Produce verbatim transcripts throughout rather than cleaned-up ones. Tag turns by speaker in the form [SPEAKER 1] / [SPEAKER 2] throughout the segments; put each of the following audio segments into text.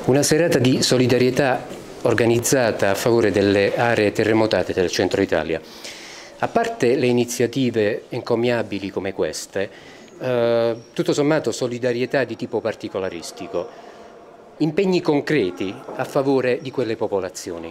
[SPEAKER 1] Una serata di solidarietà organizzata a favore delle aree terremotate del centro Italia. A parte le iniziative encomiabili come queste, eh, tutto sommato solidarietà di tipo particolaristico, impegni concreti a favore di quelle popolazioni.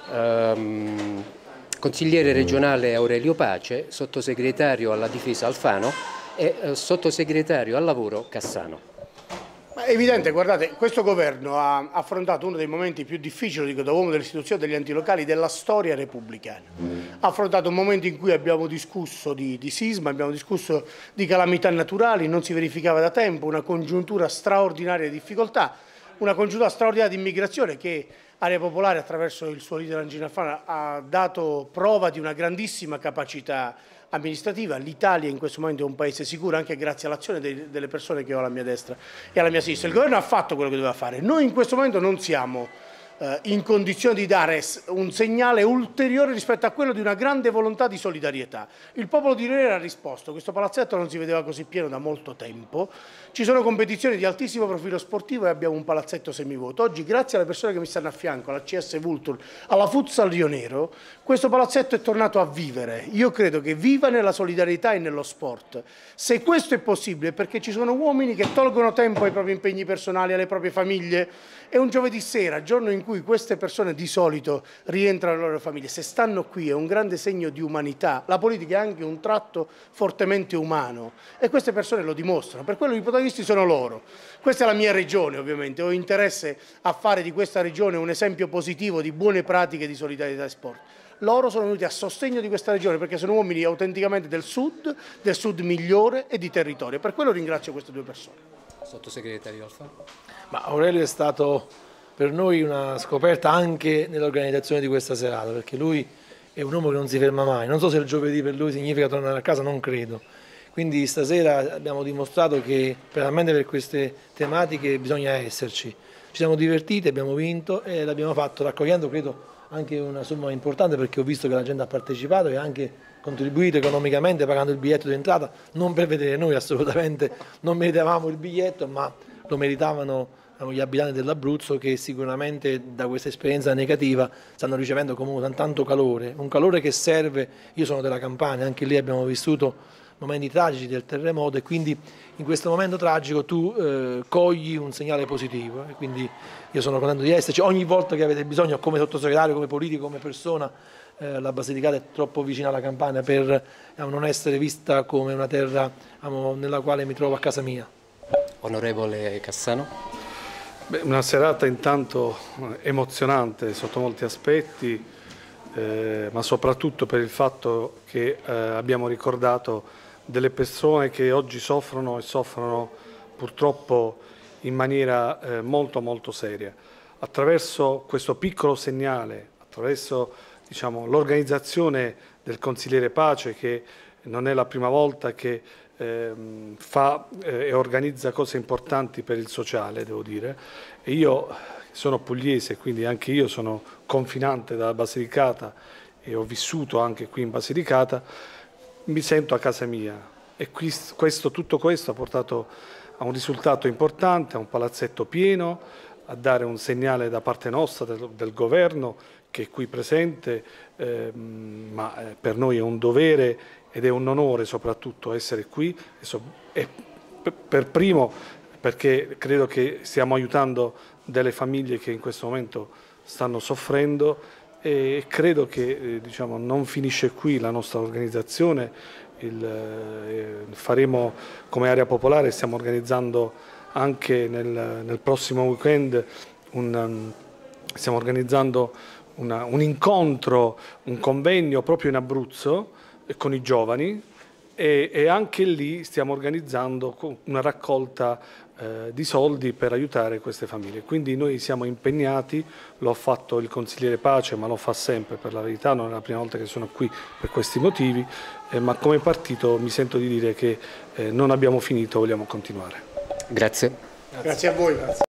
[SPEAKER 1] Um, consigliere regionale Aurelio Pace, sottosegretario alla difesa Alfano e eh, sottosegretario al lavoro Cassano.
[SPEAKER 2] Ma è evidente, guardate, questo governo ha affrontato uno dei momenti più difficili, dico, da uomo dell'istituzione degli enti locali, della storia repubblicana. Ha affrontato un momento in cui abbiamo discusso di, di sisma, abbiamo discusso di calamità naturali, non si verificava da tempo, una congiuntura straordinaria di difficoltà, una congiuntura straordinaria di immigrazione che Area Popolare, attraverso il suo leader Angelo Alfano, ha dato prova di una grandissima capacità amministrativa. L'Italia in questo momento è un paese sicuro anche grazie all'azione delle persone che ho alla mia destra e alla mia sinistra. Il governo ha fatto quello che doveva fare. Noi in questo momento non siamo eh, in condizione di dare un segnale ulteriore rispetto a quello di una grande volontà di solidarietà. Il popolo di Rionero ha risposto, questo palazzetto non si vedeva così pieno da molto tempo, ci sono competizioni di altissimo profilo sportivo e abbiamo un palazzetto semivuoto. Oggi, grazie alle persone che mi stanno a fianco, alla C S Vulture, alla Futsal Rionero, questo palazzetto è tornato a vivere. Io credo che viva nella solidarietà e nello sport. Se questo è possibile è perché ci sono uomini che tolgono tempo ai propri impegni personali, alle proprie famiglie. È un giovedì sera, giorno in cui queste persone di solito rientrano alle loro famiglie. Se stanno qui è un grande segno di umanità. La politica è anche un tratto fortemente umano e queste persone lo dimostrano. Per quello i protagonisti sono loro. Questa è la mia regione, ovviamente. Ho interesse a fare di questa regione un esempio positivo di buone pratiche di solidarietà e sport. Loro sono venuti a sostegno di questa regione perché sono uomini autenticamente del sud, del sud migliore e di territorio. Per quello ringrazio queste due persone.
[SPEAKER 1] Sottosegretario Alfano.
[SPEAKER 3] Ma Aurelio è stato per noi una scoperta anche nell'organizzazione di questa serata, perché lui è un uomo che non si ferma mai. Non so se il giovedì per lui significa tornare a casa, non credo. Quindi stasera abbiamo dimostrato che veramente per queste tematiche bisogna esserci. Ci siamo divertiti, abbiamo vinto e l'abbiamo fatto raccogliendo, credo, anche una somma importante, perché ho visto che la gente ha partecipato e ha anche contribuito economicamente pagando il biglietto d'entrata, non per vedere noi, assolutamente non meritavamo il biglietto, ma lo meritavano gli abitanti dell'Abruzzo, che sicuramente da questa esperienza negativa stanno ricevendo comunque tanto calore, un calore che serve. Io sono della Campania, anche lì abbiamo vissuto momenti tragici del terremoto e quindi in questo momento tragico tu eh, cogli un segnale positivo e quindi io sono contento di esserci. Ogni volta che avete bisogno, come sottosegretario, come politico, come persona, eh, la Basilicata è troppo vicina alla Campania per eh, non essere vista come una terra eh, nella quale mi trovo a casa mia.
[SPEAKER 1] Onorevole Cassano.
[SPEAKER 4] Beh, una serata intanto emozionante sotto molti aspetti, eh, ma soprattutto per il fatto che eh, abbiamo ricordato delle persone che oggi soffrono e soffrono purtroppo in maniera eh, molto molto seria. Attraverso questo piccolo segnale, attraverso diciamo, l'organizzazione del consigliere Pace, che non è la prima volta che eh, fa eh, e organizza cose importanti per il sociale, devo dire, e io sono pugliese, quindi anche io sono confinante dalla Basilicata e ho vissuto anche qui in Basilicata, mi sento a casa mia e questo, tutto questo ha portato a un risultato importante, a un palazzetto pieno, a dare un segnale da parte nostra, del, del governo che è qui presente, eh, ma eh, per noi è un dovere ed è un onore soprattutto essere qui, e, so, e per primo perché credo che stiamo aiutando delle famiglie che in questo momento stanno soffrendo e credo che eh, diciamo, non finisce qui la nostra organizzazione. Il, eh, faremo come Area Popolare, stiamo organizzando anche nel, nel prossimo weekend un, um, stiamo organizzando una, un incontro, un convegno proprio in Abruzzo eh, con i giovani e, e anche lì stiamo organizzando una raccolta eh, di soldi per aiutare queste famiglie. Quindi noi siamo impegnati, lo ha fatto il consigliere Pace, ma lo fa sempre, per la verità non è la prima volta che sono qui per questi motivi, eh, ma come partito mi sento di dire che eh, non abbiamo finito, vogliamo continuare.
[SPEAKER 1] Grazie.
[SPEAKER 2] Grazie a voi. Grazie.